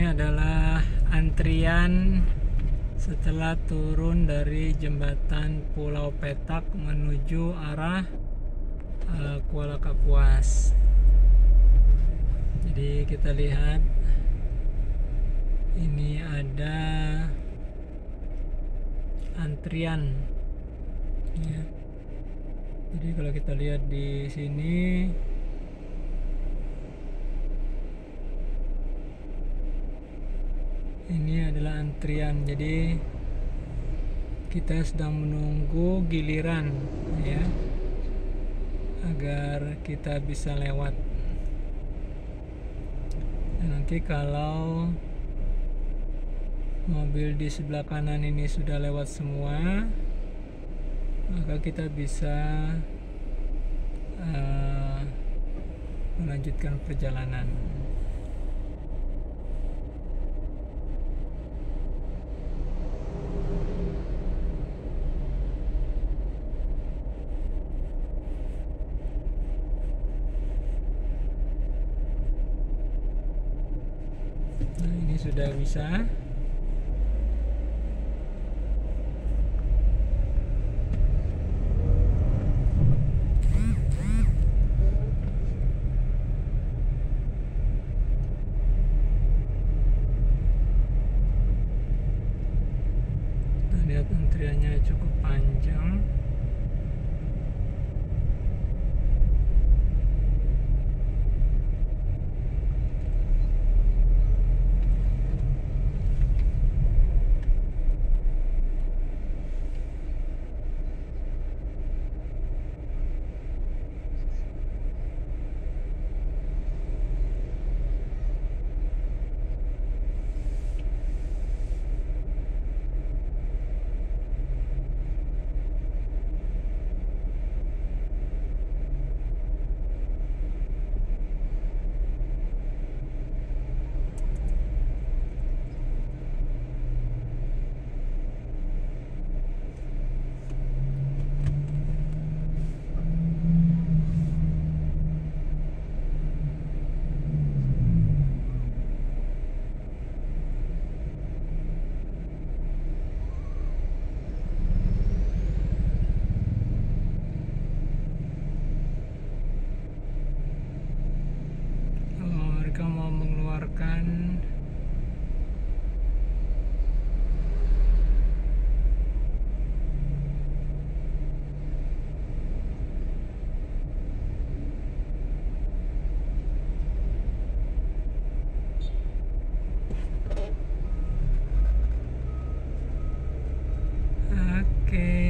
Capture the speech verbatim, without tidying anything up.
adalah antrian setelah turun dari jembatan Pulau Petak menuju arah uh, Kuala Kapuas. Jadi kita lihat ini ada antrian ya. Jadi kalau kita lihat di sini ini adalah antrian, jadi kita sedang menunggu giliran ya, agar kita bisa lewat. Dan nanti kalau mobil di sebelah kanan ini sudah lewat semua, maka kita bisa uh, melanjutkan perjalanan. Nah, ini sudah bisa. Lihat antriannya cukup panjang. Mereka mau mengeluarkan oke.